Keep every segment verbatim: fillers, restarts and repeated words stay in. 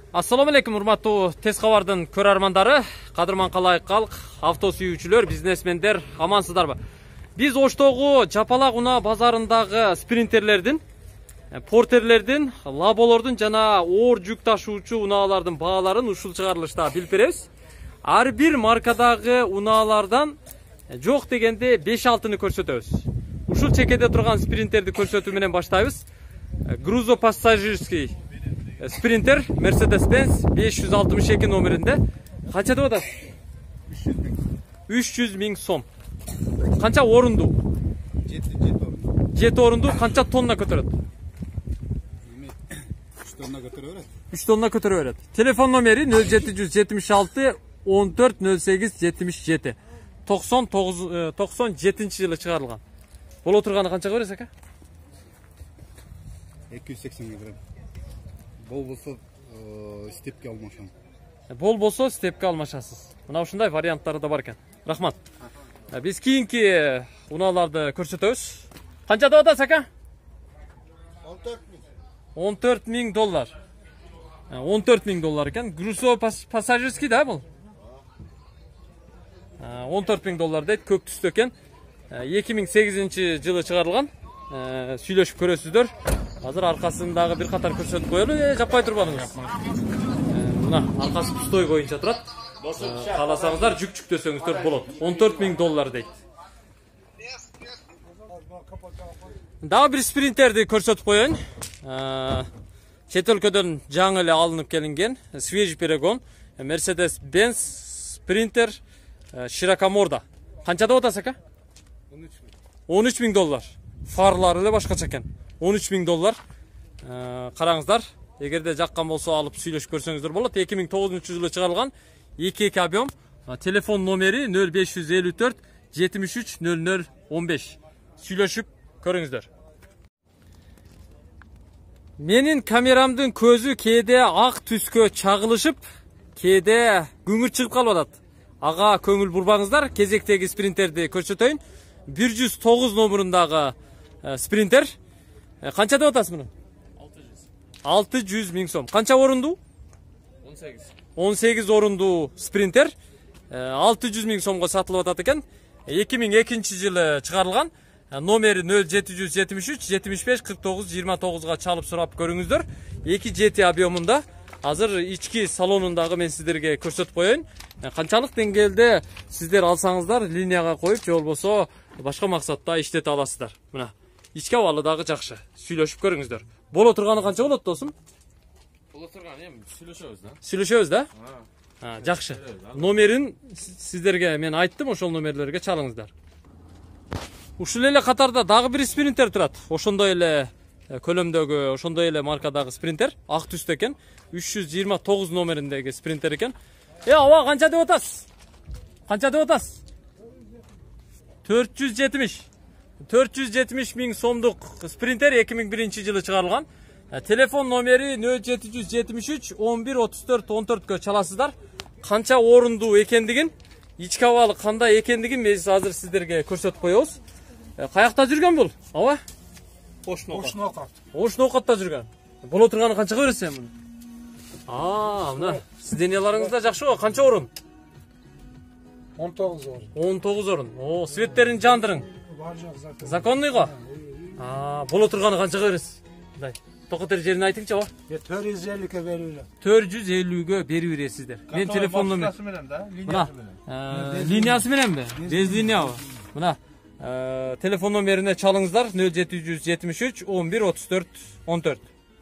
Ассаламу алейкум, урматтуу Тез кабардын көрөрмандары, кадырман калайык калк, авто сүйүүчүлөр, бизнесмендер, амансыздарбы? Биз Оштогу Жапалак унаа базарындагы спринтерлердин, портерлердин, лаболордун жана оор жүк ташуучу унаалардын бааларын ушул чыгарылышта билип беребиз. Ар бир маркадагы унаалардан жок дегенде беш алтыны көрсөтөбүз. Ушул чекеде турган спринтерди көрсөтүү менен баштайбыз. Грузо пассажирский спринтер Mercedes-Benz беш жүз алтымыш эки номеринде. Канча деп атасыз? үч жүз миң сом. Канча орунду? жети орунду. Канча тонна көтөрөт? үч тонна көтөрө берет. үч тонна көтөрө берет. Телефон номери нөл жети жүз жетимиш алты он төрт нөл сегиз жетимиш жети. токсон тогуз токсон жетинчи жылы чыгарылган. Боло турганы канчага бересиз ака? эки жүз сексенге берем. Бол болсо степке алмашам. Бол болсо степке алмашасыз. Мына ушундай варианттары да бар экен. Рахмат. Биз кийинки унааларды көрсөтөбүз. Канча деп атасыз ака? он төрт миң доллар. он төрт миң доллар экен. Грузо пассажирский да бул? он төрт миң доллар дейт, көк түстө экен. эки миң сегизинчи жылы чыгарылган. Сүйлөшүп көрөсүздөр. Азыр аркасындагы бир катар көрсөтүп коелу. Жаппай турбадыңыз. Мына аркасы пустой боюнча турат. Кааласаңыздар жүк жүктөсөңүздөр болот. он төрт миң доллар дейт. Дагы бир спринтерди көрсөтүп коеюн. Чет өлкөдөн жаңы эле алынып келинген свежий перегон Mercedes-Benz спринтер широкоморда. Канча деп атасыз ака? он үч миң доллар. Фарлары эле башкача экен. он үч миң доллар. Караңыздар, эгерде жаккан болсо алып сүйлөшүп көрсөңүздөр болот. эки миң тогузунчу жылы чыгарылган эки эки объем. Телефон номери нөл беш жүз элүү төрт жетимиш үч нөл нөл он беш. Сүйлөшүп көрүңүздөр. Менин камерамдын көзү кээде ак түскө чагылышып, кээде күңүр чыгып калып атат. Ага көңүл бурбаңыздар, кезектеги спринтерди көрсөтөйүн. бир жүз тогуз номериндагы спринтер. Канча деп атасыз муну? алты жүз миң сом. Канча орунду? он сегиз. он сегиз орунду спринтер. алты жүз миң сомго сатылып атат экен. эки миң экинчи жылы чыгарылган. Номери нөл жети жүз жетимиш үч жетимиш беш кырк тогуз жыйырма тогузга чалып сурап көрүңүздөр. эки жети объемунда. Азыр ички салонундагы мен сиздерге көрсөтүп коеюн. Канчалык деңгээлде сиздер алсаңыздар линияга коюп, же болбосо башка максатта иштете аласыздар. Мына ички абалы дагы жакшы. Сүйлөшүп көрүңүздөр. Боло турганы канча болот досум? Боло турганы эми сүйлөшөбүз да. Сүйлөшөбүз да? Ha, жакшы. Номерин сиздерге мен айттым, ошол номерлерге чалыңыздар. Ушул эле катарда дагы бир спринтер турат. Ошондой эле көлөмдөгү, ошондой эле маркадагы спринтер, ак түстө экен. үч жүз жыйырма тогуз номериндеги спринтер экен. Э, ава канча деп атасыз? Канча деп атасыз? төрт жүз жетимиш. төрт жүз жетимиш миң сомдук спринтер эки миң биринчи жылы чыгарылган. Телефон номери нөл жети жүз жетимиш үч он бир отуз төрт он төрткө чаласыздар. Канча орунду экендигин, ички абалы кандай экендигин биз азыр сиздерге көрсөтүп коебуз. Каякта жүргөн бул? Аба? Ошнокат. Ошнокатта жүргөн. Боло турганы канчага бересиз муну? А, мына сизденияларыңыз да жакшы го. Канча орун? он тогуз орун. он тогуз орун. О, светтерин жандырың. Законный го? А, боло турганы канчага бересиз? Мындай. Токотер жерин айтыңчы aba. төрт жүз элүүгө берилет. төрт жүз элүүгө берип бересиздер. Мен телефон номер. Мына, линиясы мененби? Без линиябы? Мына, телефон номерине чалыңыздар нөл жети жүз жетимиш үч он бир отуз төрт он төрт.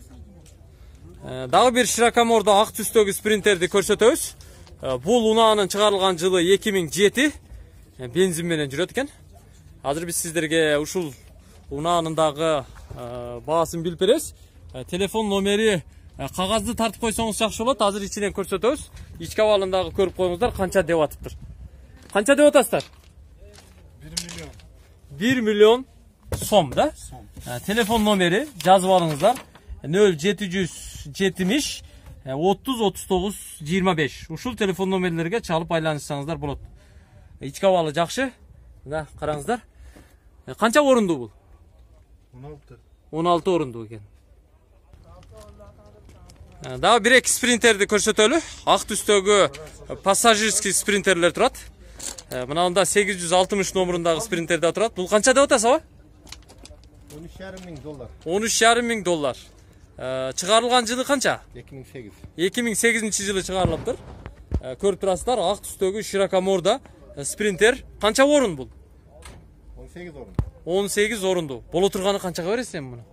Дагы бир широкомордо ак түстөгү спринтерди көрсөтөбүз. Бул унаанын чыгарылган жылы эки миң жети. Бензин менен жүрөт экен. Азыр биз сиздерге ушул унаанын дагы баасын билип беребиз. Телефон номери кагазды тартып койсоңуз жакшы болот. Азыр ичинен көрсөтөбүз. Ички абалын дагы көрүп коюңуздар, канча деп атыптыр. Канча деп атасыздар? бир миллион. бир миллион сом да? Телефон номери жазып алыңыздар. нөл жети жүз жетимиш отуз отуз тогуз жыйырма беш. Ушул телефон номерлерге чалып айланышсаңыздар болот. Ички абалы жакшы. Мына караңыздар. Канча орунду бул? он алты. он алты орунду экен. Дагы бир эки спринтерди көрсөтөлү. Ак түстөгү пассажирский спринтерлер турат. Мынанда сегиз жүз алтымыш номурундагы спринтер да турат. Бул канча деп атасыз аба? он үч жарым миң доллар. он үч жарым миң доллар. Чыгарылган жылы канча? эки миң сегиз. эки миң сегизинчи жылы чыгарылыптыр. Көрүп турасыздар, ак түстөгү широкоморда спринтер. Канча орун бул? он сегиз орун. он сегиз орунду. Боло турганы канчага бересиз эми муну?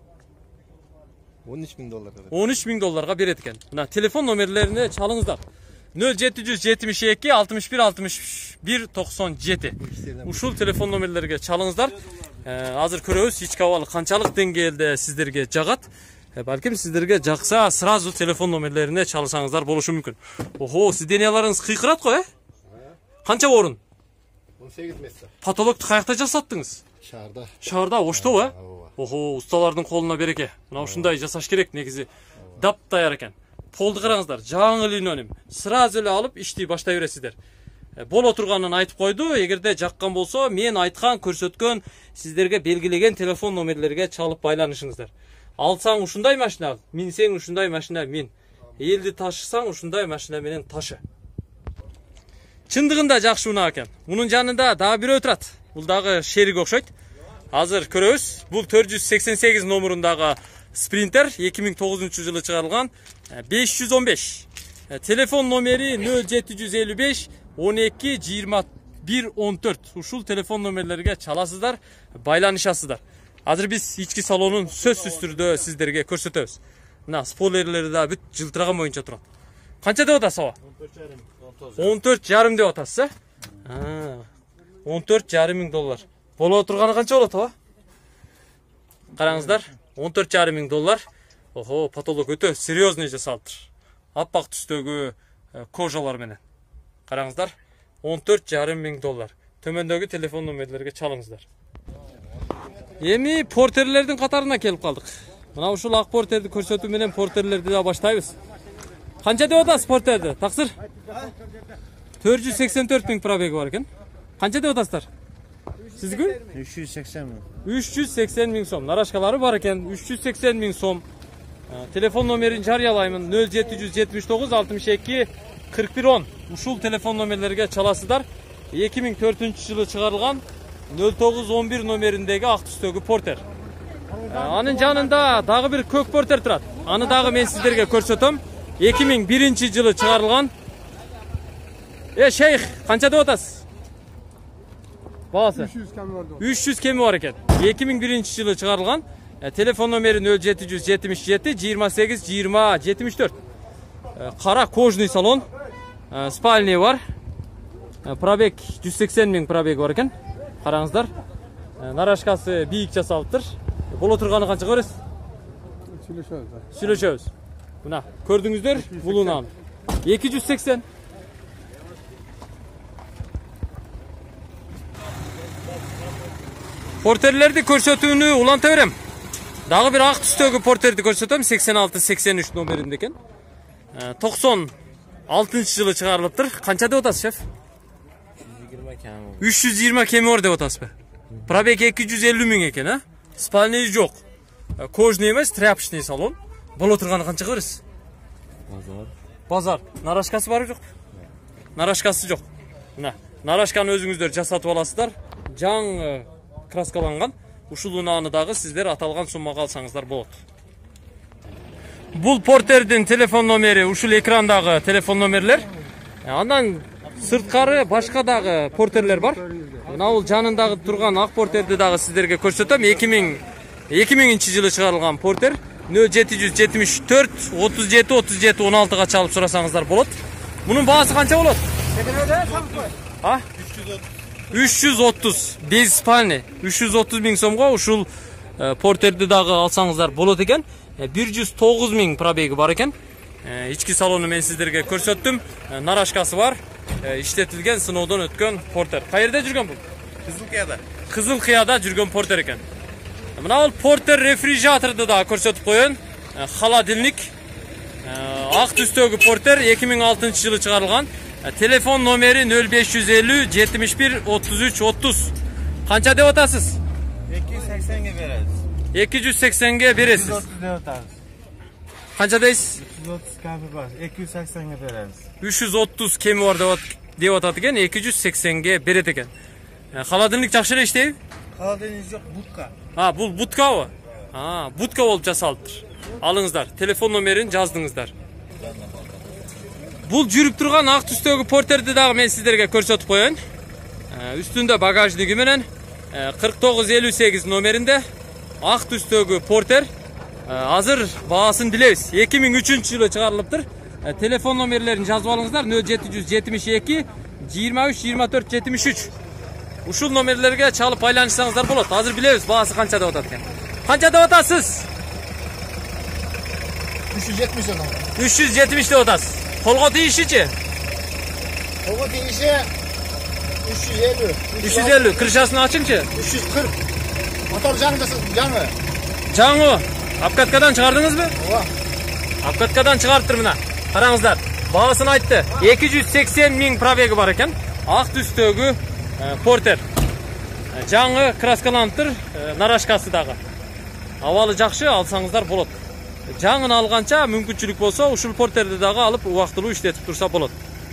он үч миң долларга. он үч миң долларга берет экен. Мына телефон номерлерине чалыңыздар. нөл жети жүз жетимиш эки алтымыш бир алтымыш бир токсон жети. Ушул телефон номерлерге чалыңыздар. Азыр көрөбүз ички абалы канчалык деңгээлде сиздерге жагат. Балким сиздерге жакса сразу телефон номерлерине чалсаңыздар болушу мүмкүн. Охо, сиз денеларыңыз кыйкырат го, э? Канча орун? он сегиз месте. Патологду каякта жасаттыңыз? Шаарда. Шаарда, Ошто, э? Охо, усталардын колуна береке. Мына ушундай жасаш керек негизи. Дап даяр экен. Полду караңыздар, жаңы линоним. Сразу эле алып иштей баштай бересиздер. Боло турганын айтып койду. Эгерде жаккан болсо, мен айткан, көрсөткөн, сиздерге белгилеген телефон номерлерге чалып байланышыңыздар. Алсаң ушундай машина, минсең ушундай машина мин. Элди ташысаң ушундай машина менен ташы. Чындыгында жакшы унаа экен. Мунун жанында дагы бирөө турат. Бул дагы шерик окшойт. Азыр көрөбүз. Бул төрт жүз сексен сегиз номурундагы спринтер эки миң тогузунчу жылы чыгарылган беш жүз он беш. Телефон номери нөл жети жүз элүү беш он эки жыйырма бир он төрт. Ушул телефон номерлерге чаласыздар, байланышасыздар. Азыр биз ички салонун сөзсүз түрдө сиздерге көрсөтөбүз. Мына спойлерлери да бүт жылтыраган боюнча турат. Канча деп атасыз аба? он төрт жарым деп атасыз, э? он төрт жарым миң доллар. Боло турганы канча болот аба? Караңыздар, он төрт жарым миң доллар. Охо, потолок өтө серьезный жасалыптыр. Аппак түстөгү кожалар менен. Караңыздар, он төрт жарым миң доллар. Төмөндөгү телефон номерлерге чалыңыздар. Эми портерлердин катарына келип калдык. Мына ушул ак портерди көрсөтүү менен портерлерди да баштайбыз. Канча деп атасыз портерди? Таксыр? төрт жүз сексен төрт миң пробеги бар экен. Канча деп атасыздар? Сизге? үч жүз сексен миң. үч жүз сексен миң сом. Нарашкалары бар экен. үч жүз сексен миң сом. Телефон номерин жарыялаймын. нөл жети жүз жетимиш тогуз алтымыш эки кырк бир он. Ушул телефон номерлерге чаласыздар. эки миң төртүнчү жылы чыгарылган нөл тогуз он бир номериндеги ак түстөгү портер. Анын жанында дагы бир көк портер турат. Аны дагы мен сиздерге көрсөтөм. эки миң биринчи жылы чыгарылган. Э, шейх, канча деп атасыз? Баасы? үч жүз кеми бар экен. эки миң биринчи жылы чыгарылган. Телефон номери нөл жети жүз жетимиш жети жыйырма сегиз жыйырма жетимиш төрт. Кара кожный салон. Спальня бар. Пробег жүз сексен миң пробег бар экен. Караңыздар. Нарашкасы бийик жасалыптыр. Боло турганы канча көрөсүз? Сүйлөшөбүз. Сүйлөшөбүз. Мына көрдүңүздөр, булунан эки жүз сексен. Портерлерди көрсөтүүнү уланта берем. Дагы бир ак түстөгү портерди көрсөтөм. сексен алты сексен үч номеринде экен. токсон алтынчы жылы чыгарылыптыр. Канча деп атасыз, шеф? үч жүз жыйырма кеми бар деп атасызбы? Пробег эки жүз элүү миң экен, а? Спальня жок. Кожный эмес, тряпочный салон. Боло турганы канча көрөсүз? Базар. Базар. Нарашкасы бар жок? Нарашкасы жок. Мына, нарашканы өзүңүздөр жасатып аласыздар. Жаңы краскаланган. Ушул унааны дагы сиздер аталган суммага алсаңыздар болот. Бул портердин телефон номери ушул экрандагы телефон номерлер. Андан сырткары башка дагы портерлер бар. Мына бул жанындагы турган ак портерди дагы сиздерге көрсөтөм. эки миңинчи жылы чыгарылган портер. нөл жети жүз жетимиш төрт отуз жети отуз жети он алтыга чалып сурасаңыздар болот. Мунун баасы канча болот? А? үч жүз отуз. Без спальня. үч жүз отуз миң сомго ушул портерди дагы алсаңыздар болот экен. бир жүз тогуз миң пробеги бар экен. Ички салону мен сиздерге көрсөттүм. Нарашкасы бар. Иштетилген, сыноодон өткөн портер. Каерде жүргөн бул? Кызыл Кыяда. Кызыл Кыяда жүргөн портер экен. Мына бул портер рефрижераторду да көрсөтүп коён. Холодильник. Ак түстөгү портер эки миң алтынчы жылы чыгарылган. Телефон номери нөл беш жүз элүү жетимиш бир отуз үч отуз. Канча деп атасыз? эки жүз сексенге беребиз. эки жүз сексенге бересиз. жүз отуз деп атабыз. Канча дейсиз? yüz otuz kami var. iki yüz seksenge beremiz. üç yüz otuz kemi var деп атат экен, iki yüz seksenge берет экен. Холодильник жакшы эле иштейби? Холодильник жок, будка. А, бул будкабы? А, будка болуп жасалыптыр. Алыңыздар, телефон номерин жаздыңыздар. Бул жүрүп турган ак түстөгү портерди дагы мен сиздерге көрсөтүп коеюн. Үстүндө багажниги менен кырк тогуз элүү сегиз номеринде ак түстөгү портер. Азыр баасын билебиз. эки миң үчүнчү жылы чыгарылыптыр. Телефон номерлерин жазып алыңыздар. нөл жети жүз жетимиш эки жыйырма үч жыйырма төрт жетимиш үч. Ушул номерлерге чалып байланышсаңыздар болот. Азыр билебиз баасы канча деп атат экен. Канча деп атасыз? үч жүз жетимиш сом. үч жүз жетимиш деп атасыз. Колго тийишичи? Колго тийиши үч жүз элүү. үч жүз элүү. Крышасын ачыңчы? үч жүз кырк. Мотор жаңы жаңы. Жаңы. Апкаткадан чыгардыңызбы? Ооба. Апкаткадан чыгарыптыр мына. Караңыздар. Баасын айтты. эки жүз сексен миң пробеги бар экен. Ак түстөгү портер. Жаңы краскаланыптыр, нарашкасы дагы. Абалы жакшы, алсаңыздар болот. Жаңын алганча мүмкүнчүлүк болсо, ушул портерди дагы алып убактылуу иштетип турса болот.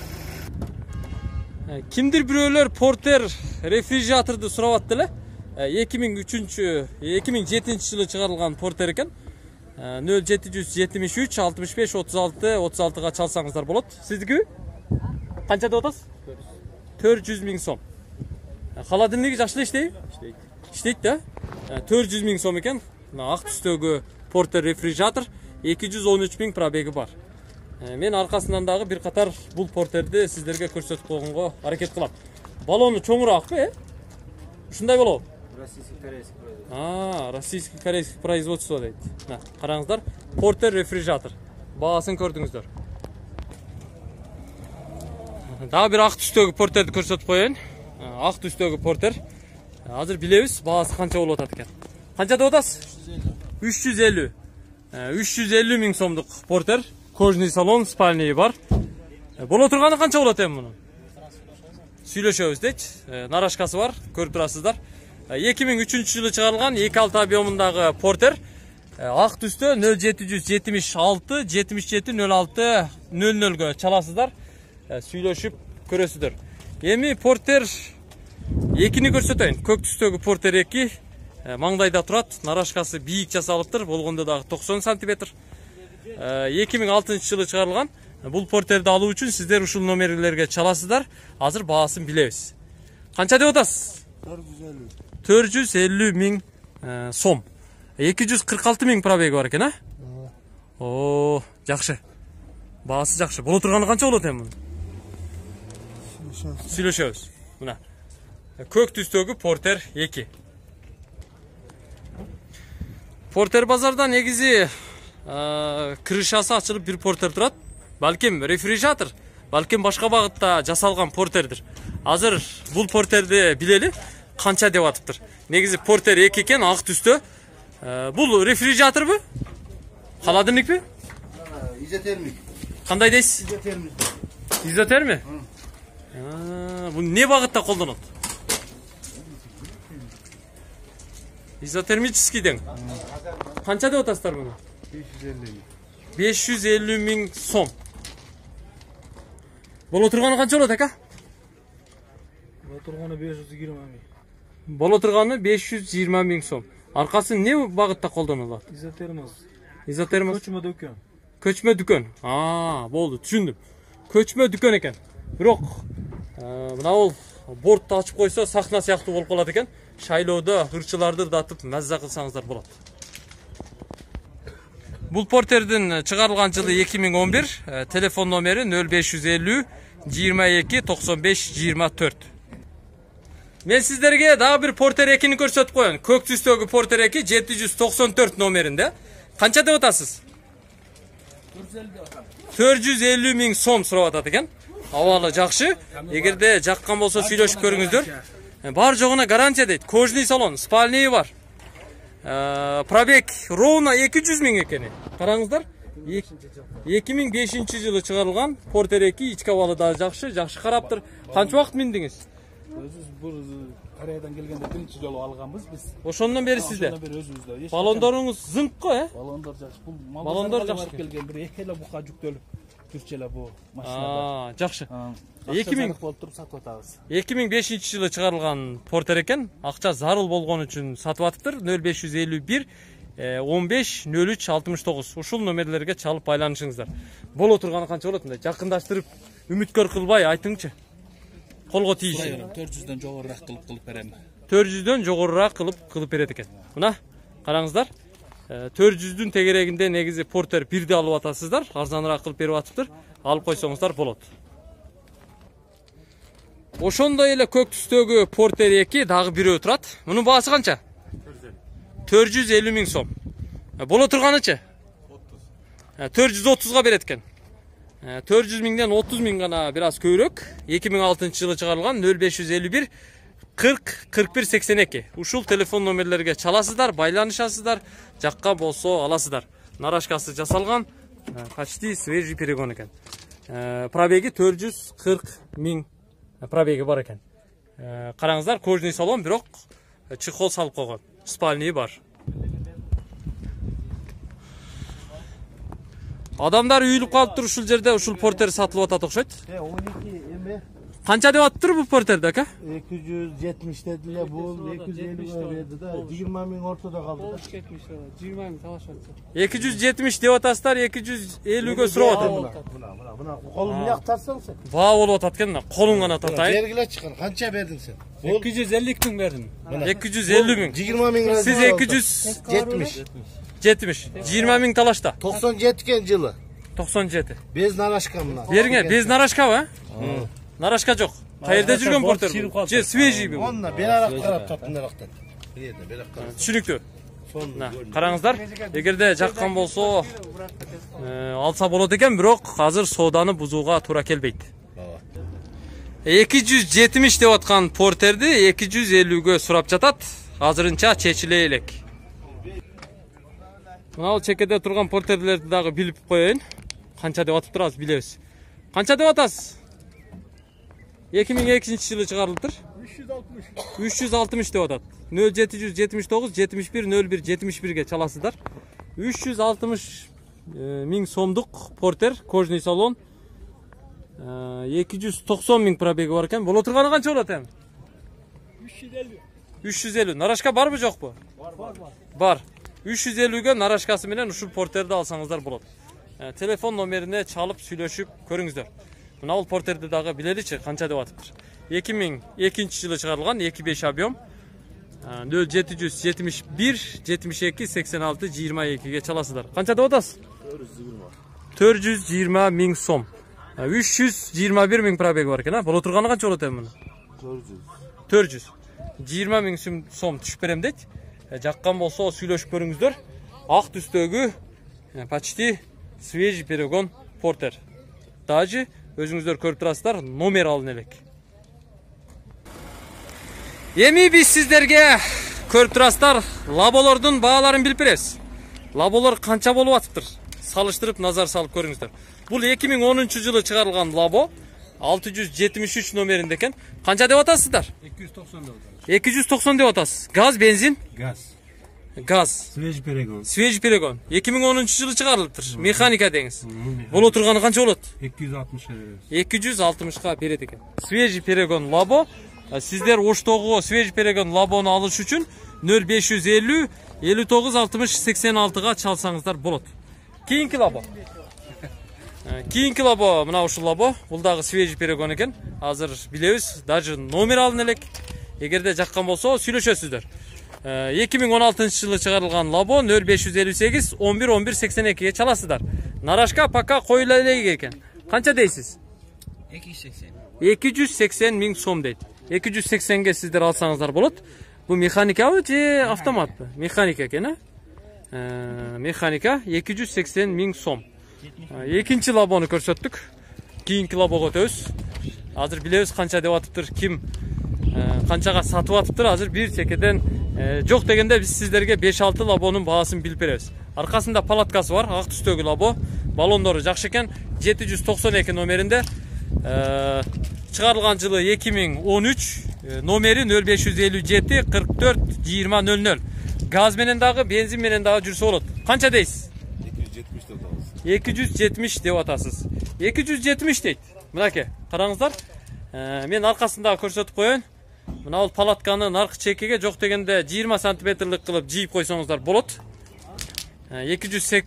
Кимдир бирөөлөр портер рефрижераторду сурап атты эле. эки миң үчүнчү эки миң жетинчи жылы чыгарылган портер экен. нөл жети жүз жетимиш үч алтымыш беш отуз алты отуз алтыга чалсаңыздар болот. Сиздики? Канча деп атасыз? төрт жүз миң сом. Холодильниги жакшы эле иштейби? Иштейт. Иштейт да? төрт жүз миң сом экен. Ак түстөгү портер рефрижератор, эки жүз он үч миң пробеги бар. Мен аркасынан дагы бир катар бул портерди сиздерге көрсөтүп койгонго аракет кылам. Балону чоңураакпы, э? Ушундай болобу? Российский корейский производство. А, российский корейский производство дейт. На, караңыздар, портер рефрижератор. Баасын көрдүңүздөр. Дагы бир ак түстөгү портерди көрсөтүп коеюн. Ак түстөгү портер. Азыр билебиз, баасы канча болуп атат экен. Канча деп атасыз? үч жүз элүү. үч жүз элүү миң сомдук портер. Кожный салон, спальный бар. Боло турганы канча болот эми мунун? Сүйлөшөбүз дейт. Нарашкасы бар, көрүп турасыздар. эки миң үчүнчү жылы чыгарылган эки алты объемундагы портер. Ак түстө нөл жети жүз жетимиш алты жетимиш жети нөл алты нөл нөлгө чаласыздар. Сүйлөшүп көрөсүздөр. Эми портер экини көрсөтөйүн. Көк түстөгү портер эки маңдайда турат. Нарашкасы бийик жасалыптыр. Болгондо дагы токсон сантиметр. эки миң алтынчы жылы чыгарылган. Бул портерди алуу үчүн сиздер ушул номерлерге чаласыздар. Азыр баасын билебиз. Канча деп атасыз? төрт жүз элүү миң сом. эки жүз кырк алты миң пробеги бар экен, а? О, жакшы. Баасы жакшы. Боло турганы канча болот эми мунун? Сүйлөшөбүз. Мына. Көк түстөгү портер эки. Портер базарда негизи крышасы ачылып бир портер турат. Балким рефрижератор, балким башка багытта жасалган портердир. Азыр бул портерди билели канча деп атыптыр. Негизи портер эки экен, ак түстө. Бул рефрижераторбу? Холодильникпи? Изотермик. Кандай дейсиз? Изотермик. Изотерми? Бул не багытта колдонот? Изотермический дең. Канча деп атасыздар муну? беш жүз элүү миң сом. Боло турганы канча болот ака? Боло турганы беш жүз жыйырма миң. Боло турганы беш жүз жыйырма миң сом. Аркасы не багытта колдонулат? Изотермос. Изотермос. Көчмө дүкөн. Көчмө дүкөн. А, болду, түшүндүм. Көчмө дүкөн экен. Бирок мына бул бортты ачып койсо сахна сыяктуу болуп калат экен. Шайлоодо ырчыларды датып маза кылсаңыздар болот. Бул портердин чыгарылган жылы эки миң он бир, телефон номери нөл беш жүз элүү жыйырма эки токсон беш жыйырма төрт. Мен сиздерге дагы бир портер экини көрсөтүп коеюн. Көк түстөгү портер эки жети жүз токсон төрт номеринде. Канча деп атасыз? төрт жүз элүү миң сом сурап атат экен. Абалы жакшы. Эгерде жаккан болсо сүйлөшүп көрүңүздөр. Бар жогуна гарантия дейт. Кожный салон, спальный бар. Пробег ровно эки жүз миң экени. Караңыздар. эки миң бешинчи жылы чыгарылган портер эки, ички абалы да жакшы, жакшы караптыр. Канча убакыт миндиңиз? Өзümüz bu Koreyadan gelgende birinci yolu alganбыз biz. Ошондон бери сизде. Ошондон бери өзүбүздө. Баллондоруңуз зыңк го, э? Баллондар жакшы. Бул Баллондар малдар жакшы келген бир эки эле бука жүктөлүп жүрчү эле бу машинада. Аа, жакшы. эки миң болуп туруп сатып атабыз. эки миң бешинчи жылы чыгарылган Портер экен. Акча зарыл болгон үчүн сатып атыптыр. нөл беш жүз элүү бир он беш нөл үч алтымыш тогуз. Ушул номерлерге чалып байланышыңыздар. Боло турганы канча болот мындай? Жакындаштырып, үмүткөр кылбай айтыңчы. Колго тийиши. төрт жүздөн жогорурак кылып кылып берем. төрт жүздөн жогорурак кылып кылып берет экен. Мына караңыздар. төрт жүздүн тегерегинде негизи Портер бирди алып атасыздар. Арзаныраак кылып берип атыптыр. Алып койсоңуздар болот. Ошондой эле көк түстөгү Портер эки дагы бирөө турат. Мунун баасы канча? төрт жүз элүү миң сом. Боло турганычы? төрт жүз отузга берет экен. төрт жүз миңден отуз миң гана бир аз көбүрөөк. эки миң алтынчы жылы чыгарылган нөл беш жүз элүү бир кырк кырк бир сексен эки. Ушул телефон номерлерге чаласыздар, байланышасыздар, жакка болсо аласыздар. Нарашкасы жасалган, почти свежий перегон экен. Пробеги төрт жүз кырк миң пробеги бар экен. Караңыздар, кожный салон, бирок чехол салып койгон. Спальный бар. Адамдар үйүлүп калыптыр ушул жерде, ушул Портер сатылып атат окшойт. он эки эме Канча деп атыптыр бул Портерде ака? эки жүз жетимиш дедиле, бул эки жүз элүүгө берди да, жыйырма миң ортодо калды. жыйырма миң талашат. эки жүз жетимиш деп атасыздар, эки жүз элүүгө сурап атат. Мына, мына, мына колун як тартсаң сен. Баа болуп атат экен, мына колуң гана тартайын. Бергиле чыккан, канча бердиң сен? эки жүз элүү миң бердим. эки жүз элүү миң. жыйырма миң. Сиз эки жүз жетимиш. жетимиш. жыйырма миң талашта. токсон жети кен жылы. токсон жети. Без нарашка мына. Бериңе, без нарашкабы? Нарашка жок. Каерде жүргөн Портер? Же свежийби бул? Онна берарак карап таптын арактан. Бирде берак карап. Түшүнүктүү. Мына, караңыздар, эгерде жаккан болсо, алса болот экен, бирок азыр сооданы бузууга туура келбейт. эки жүз жетимиш деп аткан Портерди эки жүз элүүгө сурап жатат. Азырынча чечиле элек. Мына бул чекеде турган Портерлерди дагы билип коеюн. Канча деп атып турабыз, билебиз. Канча деп атасыз? эки миң экинчи жылы чыгарылыптыр. үч жүз алтымыш деп атат. нөл жети жүз жетимиш тогуз жетимиш бир нөл бир жетимиш бирге чаласыздар. үч жүз алтымыш миң сомдук Портер, кожный салон. эки жүз токсон миң пробеги бар экен. Боло турганы канча болот эми? үч жүз элүү. Нарашка барбы жокпу? Бар, бар. Бар. үч жүз элүүгө нарашкасы менен ушул Портерди алсаңыздар болот. Телефон номерине чалып сүйлөшүп көрүңүздөр. Мына бул Портерди дагы билеличи, канча деп атыптыр. эки миң экинчи жылы чыгарылган эки беш объем. нөл жети жүз жетимиш бир жетимиш эки сексен алты жыйырма экиге чаласыздар. Канча деп атасыз? төрт жүз жыйырма миң сом. үч жүз жыйырма бир миң пробеги бар экен, а? Боло турганы канча болот эми муну? төрт жүз. жыйырма миң сом түшүп берем дейт. Жаккан болсо сүйлөшүп көрүңүздөр. Ак түстөгү почти свежий перегон Портер. Даже өзүңүздөр көрүп турасыздар, номер алын элек. Эми биз сиздерге көрүп турасыздар, лаболордун бааларын билип беребиз. Лаболор канча болуп атыптыр? Салыштырып назар салып көрүңүздөр. Бул эки миң онунчу жылы чыгарылган лабо, алты жүз жетимиш үч номеринде экен. Канча деп атасыздар? эки жүз токсон деп атабыз. эки жүз токсон деп атасыз. Газ, бензин? Газ. Газ. Свежий перегон. Свежий перегон. эки миң онунчу жылы чыгарылыптыр. Механика деңиз. Боло турганы канча болот? эки жүз алтымышка беребиз. эки жүз алтымышка берет экен. Свежий перегон лабо. Сиздер Оштогу свежий перегон лабону алыш үчүн нөл беш жүз элүү элүү тогуз алтымыш сексен алтыга чалсаңыздар болот. Кийинки лабо. Кийинки лабо мына ушул лабо. Бул дагы свежий перегон экен. Азыр билебиз, даже номер алын элек. Эгерде жаккан болсо сүйлөшөсүздөр. эки миң он алтынчы жылы чыгарылган лабо нөл беш жүз элүү сегиз он бир он бир сексен экиге чаласыздар. Нарашка пока коюла элек экен. Канча дейсиз? эки жүз сексен. эки жүз сексен миң сом дейт. эки жүз сексенге сиздер алсаңыздар болот. Бу механикабы же автоматпы? Механика экен, а? Механика эки жүз сексен миң сом. Экинчи лабону көрсөттүк. Кийинки лабого өтөбүз. Азыр билебиз канча деп атыптыр, ким канчага сатып атыптыр. Азыр бир чекеден жок дегенде биз сиздерге беш алты лабонун баасын билип беребиз. Аркасында палаткасы бар, ак түстөгү лабо. Баллондору жакшы экен. жети жүз токсон эки номеринде. Чыгарылган жылы эки миң он үч. номери нөл беш жүз элүү жети кырк төрт жыйырма нөл нөл. Газ менен дагы, бензин менен дагы жүрсө болот. Канча дейсиз? эки жүз жетимиш деп атабыз. эки жүз жетимиш деп атасыз. эки жүз жетимиш дейт. Мынакей, караңыздар. Мен аркасында көрсөтүп коеюн. Мына бул палатканы наркы чекеге жок дегенде жыйырма сантиметрлик кылып жийип койсоңуздар болот. эки жүз сек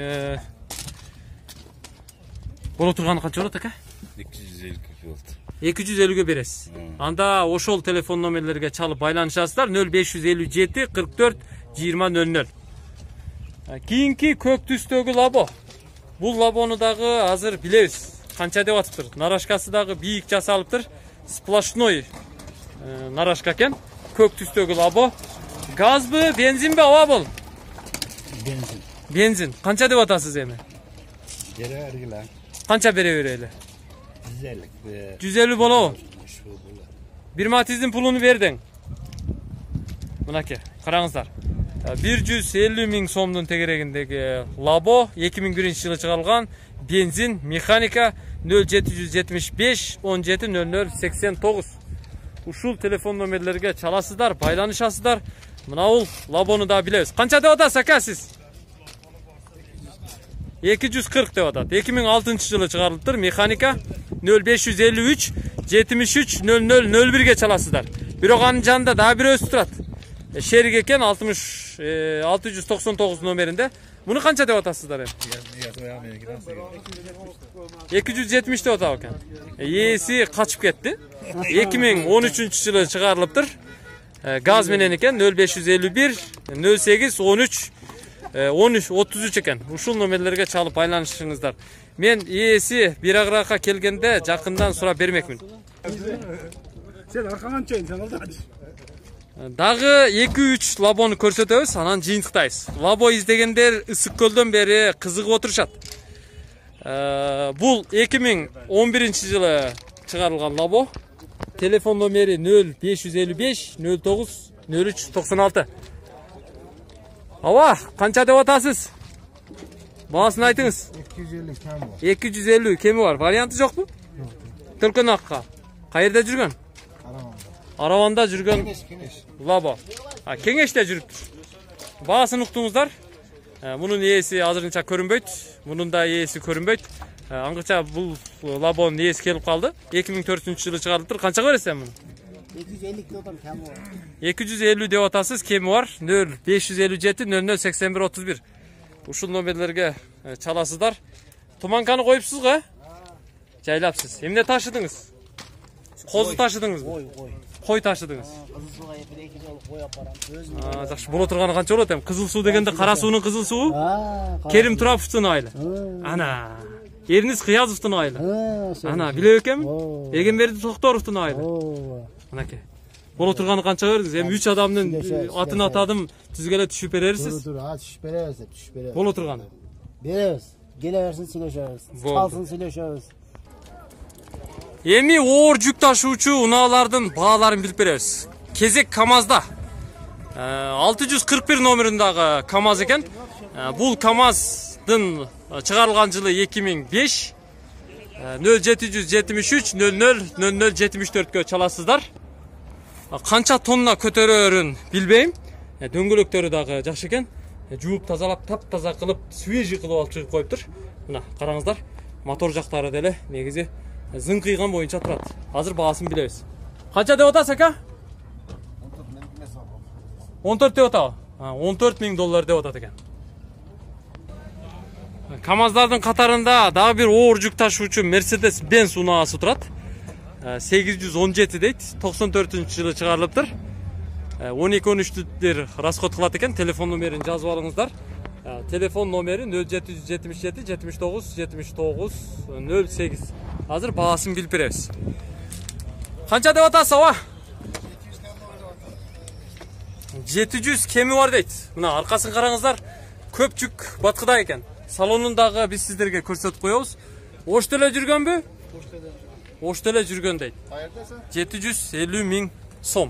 боло турганы канча болот ака? эки жүз элүү болот. эки жүз элүүгө бересиз. Анда ошол телефон номерлерге чалып байланышасыздар. нөл беш жүз элүү жети кырк төрт жыйырма нөл нөл. Кийинки көк түстөгү лабо. Бул лабону дагы азыр билебиз. Канча деп атыптыр. Нарашкасы дагы бийик жасалыптыр. Сплошной нарашка экен. Көк түстөгү лабо. Газбы, бензинби, аба бул? Benzin. Benzin. Kança деп атасыз эми? Geri ergiler. Kança бере берели? yüz elli. Ve жүз элүү болобу? şu bula. Bir matizdin pulunu бердиң. Мынакей, караңыздар. бир жүз элүү миң сомдун тегерегиндеги лабо эки миң биринчи жылы чыгарылган, бензин, механика нөл жети жүз жетимиш беш он жети нөл нөл сексен тогуз. Ушул телефон номерлерге чаласыздар, байланышасыздар. Мына бул лабону да билебиз. Канча деп атасыз ака сиз? эки жүз кырк деп атат. эки миң алтынчы жылы чыгарылыптыр. Механика нөл беш жүз элүү үч жетимиш үч нөл нөл нөл бирге чаласыздар. Бирок анын жанында дагы бирөөсү турат. Шерик экен алтымыш алты жүз токсон тогуз номеринде. Муну канча деп атасыздар эми? эки жүз жетимиш деп атабы экен. Ээси качып кетти. эки миң он үчүнчү жылы чыгарылыптыр. Газ менен экен нөл беш жүз элүү бир нөл сегиз он үч он үч отуз үч экен. Ушул номерлерге чалып байланышыңыздар. Мен ээси бир агыракка келгенде жакындан сурап бермекмин. Сен аркаңан чейин сен алдырчы. Дагы эки үч лабону көрсөтөбүз, анан жыйынтыктайбыз. Лабо издегендер ысык көлдөн бери кызыгып отурушат. Бул эки миң он биринчи жылы чыгарылган лабо. Телефон номери нөл беш жүз элүү беш нөл тогуз нөл үч токсон алты. Ава, канча деп атасыз? Баасын айтыңыз. iki yüz elli kam var. эки жүз элүү кеми бар. Варианты жокпу? Төлкөн акка. Каерде жүргөн? Aramanda. Араванда жүргөн Keneş keneş. лабо. А, кеңеште жүрүптүр. Баасын уктуңуздар. Мунун ээси азырынча көрүнбөйт. Мунун да ээси көрүнбөйт. Аңгыча бул лабонун ээси келип калды. эки миң төртүнчү жылы чыгарылыптыр. Канчага бересиз муну? iki yüz elli kilodan kam var. эки жүз элүү деп атасыз, кеми бар. нөл беш жүз элүү жети нөл нөл сексен бир отуз бир. Ушул номерлерге чаласыздар. Туманканы коюпсуз го? Жайлапсыз. Эмне ташыдыңыз? Козу ташыдыңызбы? Koy koy. Кой ташыдыңыз. Kızıl suya bir iki yol koy yaparım. Özüm. А, жакшы боло турганы канча болот эми? Кызыл суу дегенде кара суунун кызыл суу? Ha. Керим Тураповдун айылы. Ана. Эрниз Кыязовдун айылы. Ha. Ана, биле экенби? Oo. Эгемберди Токторовдун айылы. Oo. Мынакей. Боло турганы канча бердиңиз? Эми үч адамдын атын атадым, тизгеле түшүп Dur берерсиз. dur ha tuş bereriz de tuş bereriz. Боло турганы. Bereriz. Geleversin sileşeriz. Boldu. Çalsın sileşeriz. Эми оор жүк ташуучу унаалардын бааларын билип беребиз. Кезек КамАЗда. алты жүз кырк бир номериндагы КамАЗ экен. Бул КамАЗдын чыгарылган жылы эки миң беш. нөл жети жүз жетимиш үч нөл нөл нөл нөл жетимиш төрткө чаласыздар. Канча тонна көтөрөрүн билбейм. Дөңгөлөктөрү дагы жакшы экен. Жууп тазалап, таптаза кылып, свежий кылып алып чыгып коюптур. Мына караңыздар. Мотор жактары деле негизи зыңкыйган боюнча турат. Азыр баасын билебиз. Канча деп атасыз ака? он төрт деп атабы? он төрт миң доллар деп атат экен. КамАЗдардын катарында дагы бир оор жүк ташуучу Mercedes-Benz унаасы турат. сегиз жүз он жети дейт. токсон төртүнчү жылы чыгарылыптыр. он эки он үчтүр расход кылат экен. Телефон номерин жазып алыңыздар. Телефон номери нөл жети жүз жетимиш жети жетимиш тогуз жетимиш тогуз нөл сегиз. Азыр баасын билип беребиз. Канча деп атасыз аба? жети жүз кеми бар дейт. Мына аркасын караңыздар. Көп жүк баткыда экен. Салонундагы биз сиздерге көрсөтүп коебуз. Ошто эле жүргөнбү? Ошто эле жүргөн дейт. жети жүз элүү миң сом.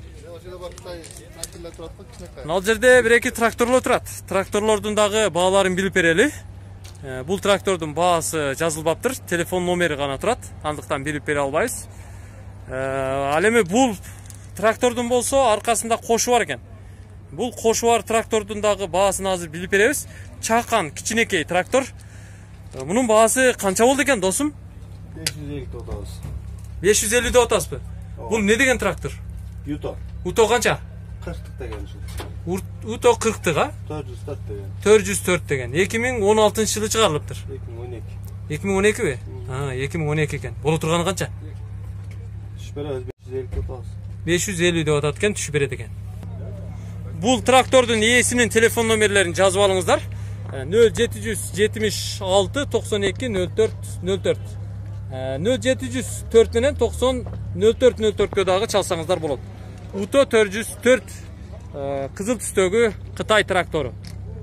Ал жерде бир эки тракторлор турат. Тракторлордун дагы бааларын билип берели. Бул трактордун баасы жазылбаптыр. Телефон номери гана турат. Андыктан билип бере албайбыз. Ал эми бул трактордун болсо аркасында кошу бар экен. Бул кошу бар трактордун дагы баасын азыр билип беребиз. Чакан кичинекей трактор. Мунун баасы канча болду экен, досум? беш жүз элүү деп атабыз. беш жүз элүү деп атасызбы? Бул не деген трактор? Юто. Уто канча? кырктык деген ушул. Уто кырктык, а? төрт жүз төрт деген. төрт жүз төрт деген. эки миң он алтынчы жылы чыгарылыптыр. эки миң он эки. эки миң он экиби? А, эки миң он эки экен. Боло турганы канча? Түшүп беребиз беш жүз элүү деп атабыз. беш жүз элүү деп атат экен, түшүп берет экен. Бул трактордун ээсинин телефон номерлерин жазып алыңыздар. нөл жети жүз жетимиш алты токсон эки нөл төрт нөл төрт. нөл жети жүз төрт менен токсон нөл төрт нөл төрткө дагы чалсаңыздар болот. Уто төрт жүз төрт кызыл түстөгү Кытай трактору.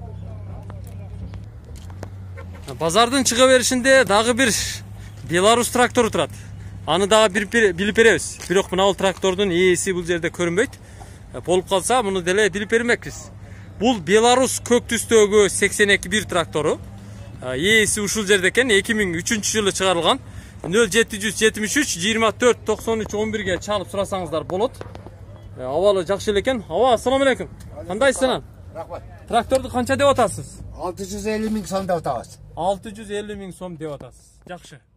Базардын чыга беришинде дагы бир Беларусь трактору турат. Аны дагы бир билип беребиз. Бирок мына бул трактордун ээси бул жерде көрүнбөйт. Болуп калса, муну деле билип бермекпиз. Бул Беларусь көк түстөгү сексен эки бир трактору. Ээси ушул жерде экен, эки миң үчүнчү жылы чыгарылган. нөл жети жүз жетимиш үч жыйырма төрт токсон үч он бирге чалып сурасаңыздар болот. Абалы жакшы эле экен. Аба, ассаламу алейкум. Кандайсыз? Рахмат. Тракторду канча деп атасыз? алты жүз элүү миң сом деп атабыз. алты жүз элүү миң сом деп атасыз. Жакшы.